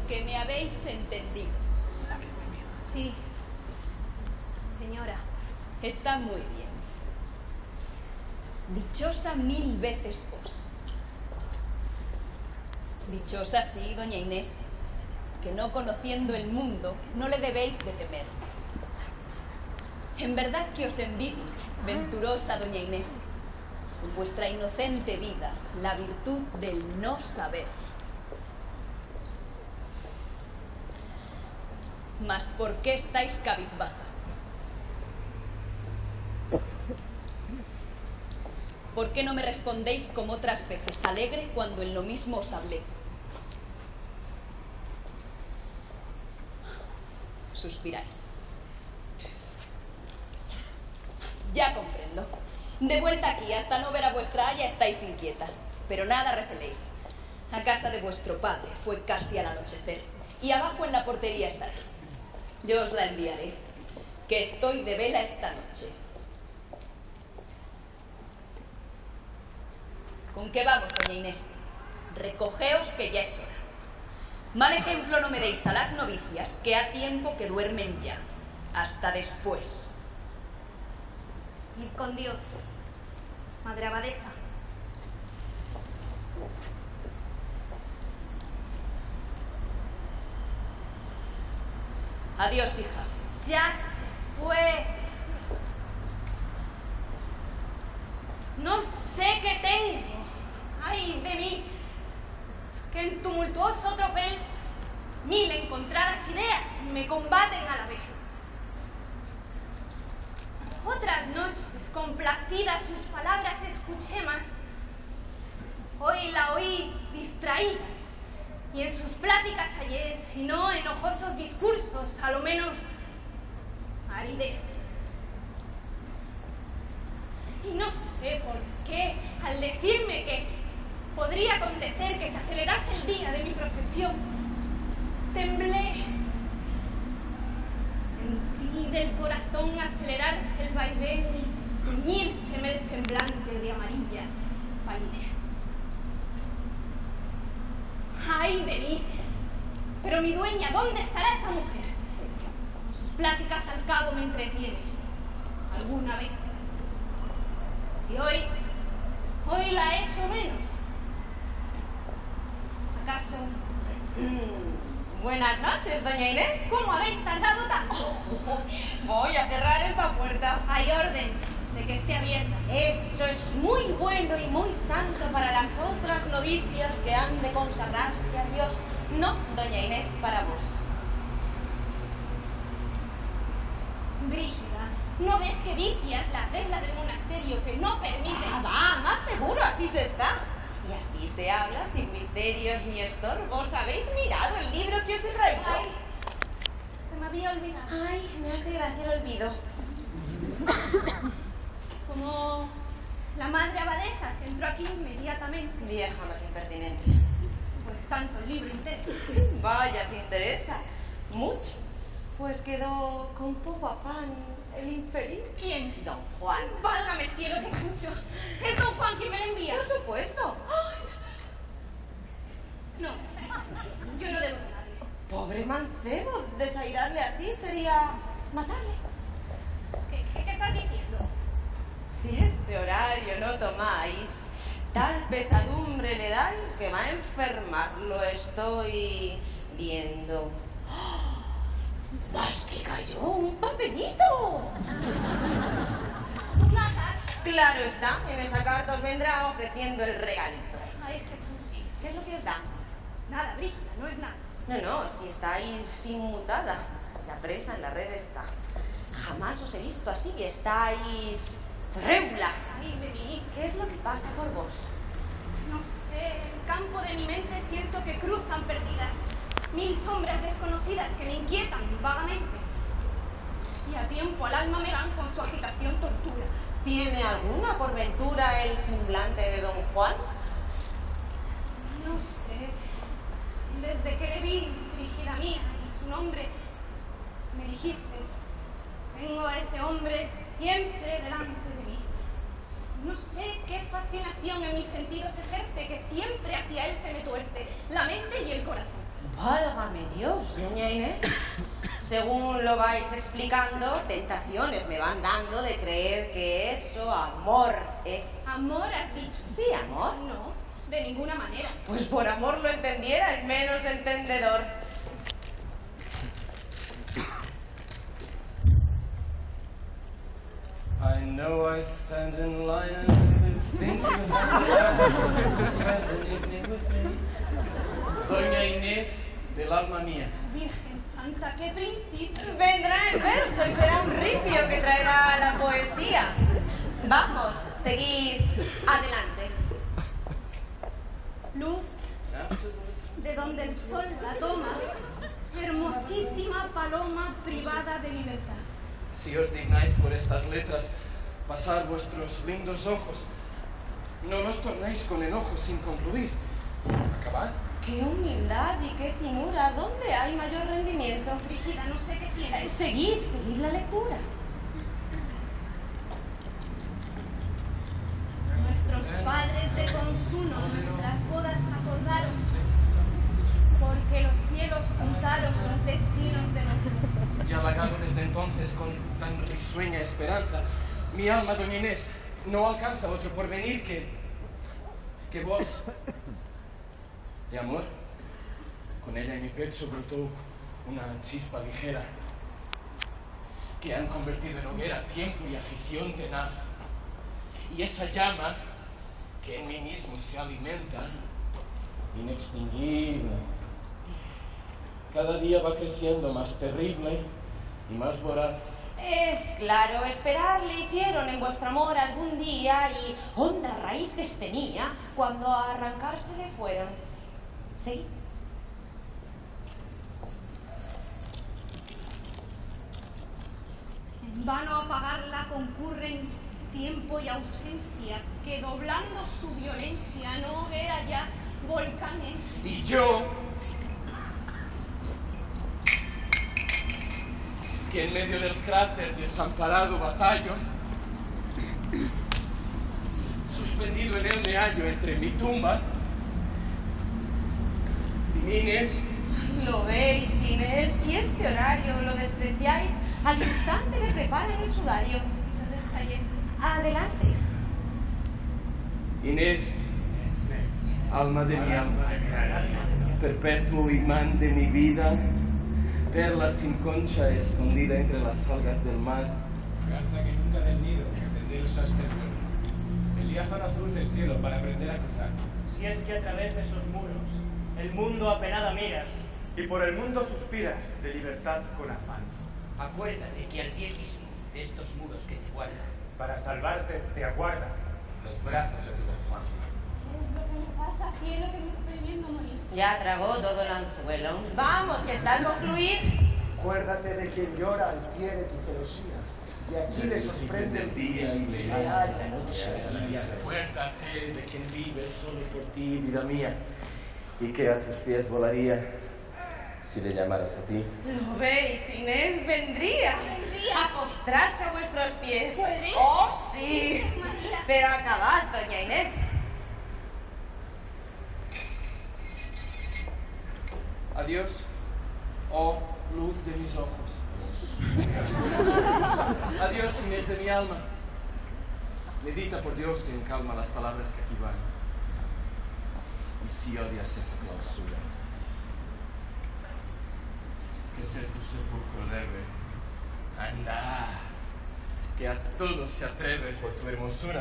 que me habéis entendido. Sí, señora. Está muy bien. Dichosa 1000 veces vos. Dichosa sí, doña Inés, que no conociendo el mundo, no le debéis de temer. En verdad que os envidio, venturosa doña Inés, en vuestra inocente vida, la virtud del no saber. Mas ¿por qué estáis cabizbaja? ¿Por qué no me respondéis como otras veces, alegre, cuando en lo mismo os hablé? Suspiráis. Ya comprendo. De vuelta aquí, hasta no ver a vuestra aya estáis inquieta. Pero nada receléis. A casa de vuestro padre fue casi al anochecer, y abajo en la portería estará. Yo os la enviaré, que estoy de vela esta noche. ¿Con qué vamos, doña Inés? Recogeos, que ya es hora. Mal ejemplo no me deis a las novicias, que ha tiempo que duermen ya. Hasta después. Id con Dios, madre abadesa. Adiós, hija. Ya se fue. No sé qué tengo. Ay de mí, que en tumultuoso tropel 1000 encontradas ideas me combaten a la vez. Otras noches, complacidas sus palabras, escuché más. Hoy la oí distraída, y en sus pláticas hallé, si no enojosos discursos, a lo menos aridez. Y no sé por qué, al decirme que podría acontecer que se acelerase el día de mi profesión, temblé. Sentí del corazón acelerarse el vaivén y teñírseme el semblante de amarilla palidez. ¡Ay de mí! Pero mi dueña, ¿dónde estará esa mujer? Sus pláticas al cabo me entretienen, alguna vez. Y hoy la he hecho menos. ¿Acaso? Buenas noches, doña Inés. ¿Cómo habéis tardado tanto? Voy a cerrar esta puerta. Hay orden de que esté abierta. Eso es muy bueno y muy santo para las otras novicias que han de consagrarse a Dios. No, doña Inés, para vos. Brígida, ¿no ves que vicias la regla del monasterio que no permite? Va, más seguro, así se está. Y así se habla, sin misterios ni estorbos. ¿Habéis mirado el libro que os he traído? Ay, se me había olvidado. Ay, me hace gracia el olvido. Como la madre abadesa se entró aquí inmediatamente. Vieja más impertinente. Pues tanto el libro interesa. Vaya, se interesa. Mucho. Pues quedó con poco afán el infeliz. ¿Quién? Don Juan. Válgame el cielo que escucho. ¿Es don Juan quien me la envía? Por supuesto. No, yo no debo de darle. Pobre mancebo, desairarle así sería matarle. ¿Qué estás diciendo? Si este horario no tomáis, tal pesadumbre le dais que va a enfermar. Lo estoy viendo. ¡Oh! ¡Más que cayó un papelito! Una carta. Claro está, en esa carta os vendrá ofreciendo el regalito. Ay, Jesús, sí. ¿Qué es lo que os da? Nada, Brígida, no es nada. No, si estáis inmutada. La presa en la red está. Jamás os he visto así, estáis trémula. Ay, de mí. ¿Qué es lo que pasa por vos? No sé, en el campo de mi mente siento que cruzan perdidas 1000 sombras desconocidas que me inquietan vagamente. Y a tiempo al alma me dan con su agitación tortura. ¿Tiene alguna por ventura el semblante de don Juan? No sé. Desde que le vi, Brígida mía, y su nombre, me dijiste, tengo a ese hombre siempre delante de mí. No sé qué fascinación en mis sentidos ejerce, que siempre hacia él se me tuerce la mente y el corazón. Válgame Dios, doña Inés. Según lo vais explicando, tentaciones me van dando de creer que eso amor es. ¿Amor has dicho? Sí, amor. No, de ninguna manera. Pues por amor lo entendiera el menos entendedor. I know I stand in line until you think you have time to spend an evening with me. Doña Inés del alma mía. Virgen Santa, qué principio. Vendrá en verso y será un ripio que traerá la poesía. Vamos, seguid adelante. Luz, de donde el sol la toma, hermosísima paloma privada de libertad. Si os dignáis por estas letras pasar vuestros lindos ojos, no los tornéis con enojo sin concluir. Acabad. ¡Qué humildad y qué finura! ¿Dónde hay mayor rendimiento? Brígida, no sé qué sientes. Seguid la lectura. Nuestros padres de consuno nuestras bodas acordaron, porque los cielos juntaron los destinos de nosotros. Y halagado desde entonces con tan risueña esperanza, mi alma, doña Inés, no alcanza otro porvenir que vos. De amor, con ella en mi pecho brotó una chispa ligera que han convertido en hoguera tiempo y afición tenaz. Y esa llama que en mí mismo se alimenta, inextinguible, cada día va creciendo más terrible y más voraz. Es claro, esperar le hicieron en vuestro amor algún día y hondas raíces tenía cuando a arrancarse le fueron. ¿Sí? En vano a apagarla concurren tiempo y ausencia, que doblando su violencia no hoguera ya volcanes. Y yo, que en medio del cráter desamparado batallo, suspendido en él me hallo entre mi tumba y mi Inés. Lo veis, Inés, si este horario lo despreciáis, al instante le preparan el sudario. Entonces cayendo. Adelante. Inés, alma de mi alma, perpetuo imán de mi vida, perla sin concha escondida entre las algas del mar. Garza que nunca del nido, que tenderos hasta el vuelo. El diáfano azul del cielo para aprender a cruzar. Si es que a través de esos muros el mundo apenada miras, y por el mundo suspiras de libertad con afán. Acuérdate que al pie mismo de estos muros que te guardan, Para salvarte te aguardan los brazos de tu Juan. ¿Qué es lo que me pasa, cielo, que me estoy viendo morir? Ya tragó todo el anzuelo. Vamos, que está al concluir. Acuérdate de quien llora al pie de tu celosía, y allí le sorprende el día y le hay la noche. Acuérdate de quien vive solo por ti, vida mía, y que a tus pies volaría si le llamaras a ti. Lo veis, Inés vendría a postrarse a vuestros pies. ¿Podría? ¡Oh, sí! María. Pero acabad, doña Inés. Adiós, oh luz de mis ojos. Adiós, Inés de mi alma. Medita por Dios y en calma las palabras que aquí van. Y si odias esa clausura, que ser tu sepulcro debe. Anda, que a todos se atreve por tu hermosura.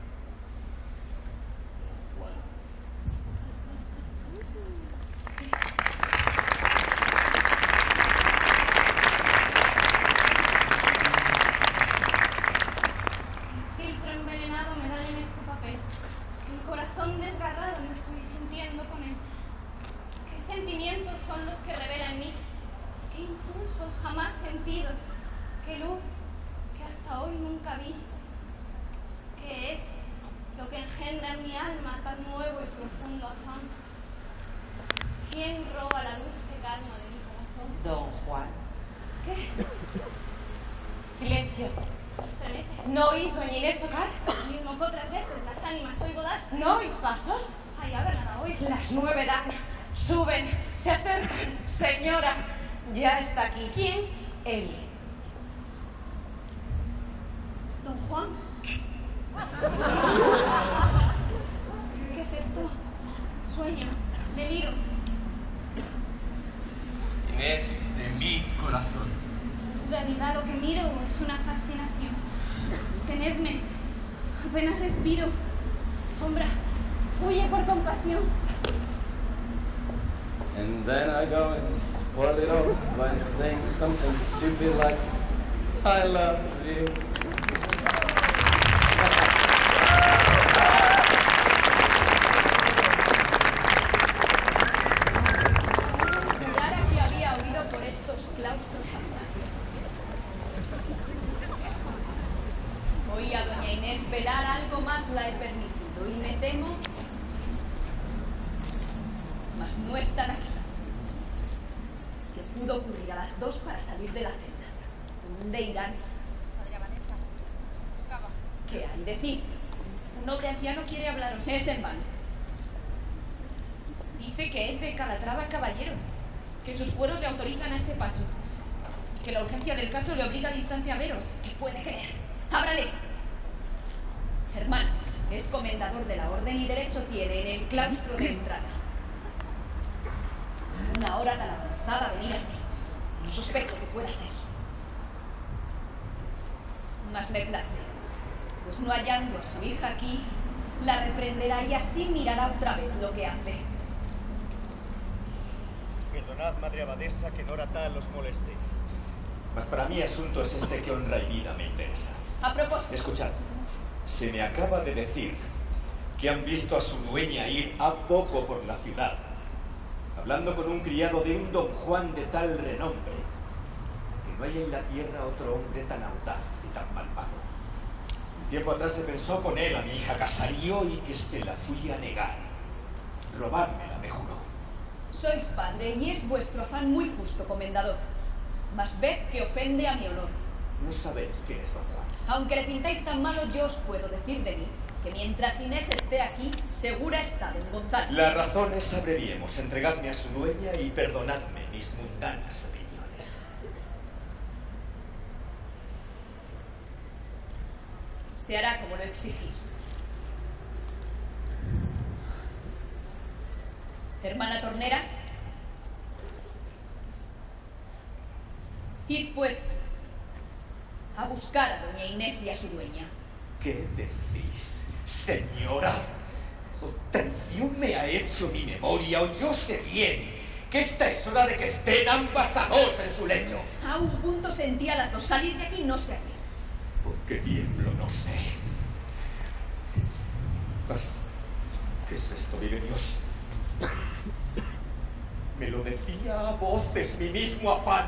Juan. El filtro envenenado me dan en este papel. El corazón desgarrado me estoy sintiendo con él. ¿Qué sentimientos son los que revela en mí? ¿Qué impulsos jamás sentidos? ¿Qué luz que hasta hoy nunca vi? ¿Qué es lo que engendra en mi alma tan nuevo y profundo afán? ¿Quién roba la dulce calma de mi corazón? Don Juan. ¿Qué? Silencio. Estremece. ¿No oís, doña Inés, tocar? Lo mismo que otras veces, las ánimas oigo dar. ¿No oís pasos? Ay, ahora nada oigo. Las 9 dan, suben, se acercan. Señora, ya está aquí. ¿Quién? Él. ¿Don Juan? ¿Qué es esto? Sueño, deliro. Inés de mi corazón. ¿Es realidad lo que miro o es una fascinación? Tenedme, apenas respiro. Sombra, huye por compasión. And then I go and spoil it all by saying something stupid like, I love you. Jurara que había oído por estos claustros andar. Oí a doña Inés velar, algo más la he permitido, y me temo... mas no están aquí. ¿Qué pudo ocurrir a las 2 para salir de la celda? ¿Dónde irán? ¿Qué hay? Decid. Un noble anciano quiere hablaros. Es en vano. Dice que es de Calatrava caballero, que sus fueros le autorizan a este paso, y que la urgencia del caso le obliga al instante a veros. ¿Qué puede querer? ¡Ábrale! Germán es comendador de la orden y derecho tiene en el claustro de entrada. Una hora tan avanzada venir así. No sospecho que pueda ser. Mas me place, pues no hallando a su hija aquí, la reprenderá y así mirará otra vez lo que hace. Perdonad, madre abadesa, que en hora tal os molestéis. Mas para mí asunto es este que honra y vida me interesa. A propósito. Escuchad, se me acaba de decir que han visto a su dueña ir a poco por la ciudad, hablando con un criado de un don Juan de tal renombre, que no hay en la tierra otro hombre tan audaz y tan malvado. Un tiempo atrás se pensó con él a mi hija Casarío y que se la fui a negar. Robármela, me juró. Sois padre y es vuestro afán muy justo, comendador. Mas ved que ofende a mi honor. No sabéis quién es don Juan. Aunque le pintáis tan malo, yo os puedo decir de mí que mientras Inés esté aquí, segura está don Gonzalo. Las razones abreviemos. Entregadme a su dueña y perdonadme mis mundanas opiniones. Se hará como lo exigís. Hermana Tornera, id pues a buscar a doña Inés y a su dueña. ¿Qué decís, señora? ¿O traición me ha hecho mi memoria o yo sé bien que esta es hora de que estén ambas a dos en su lecho? A un punto sentía las dos. Salir de aquí no sé a qué. ¿Por qué tiemblo? No sé. Mas, ¿qué es esto, vive Dios? Me lo decía a voces mi mismo afán.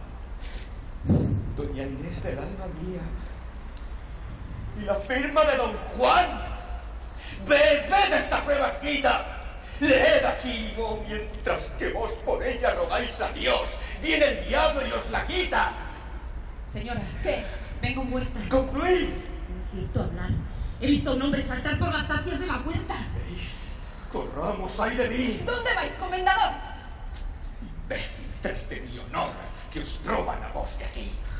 Doña Inés del alma mía y la firma de don Juan. Ved esta prueba escrita. Leed aquí, oh, mientras que vos por ella rogáis a Dios. Viene el diablo y os la quita. Señora, ¿qué? Vengo muerta. ¡Concluid! Necesito hablar. He visto a un hombre saltar por las tapias de la huerta. ¿Veis? Corramos, ay de mí. ¿Dónde vais, comendador? Imbécil, tras de mi honor, que os roban a vos de aquí.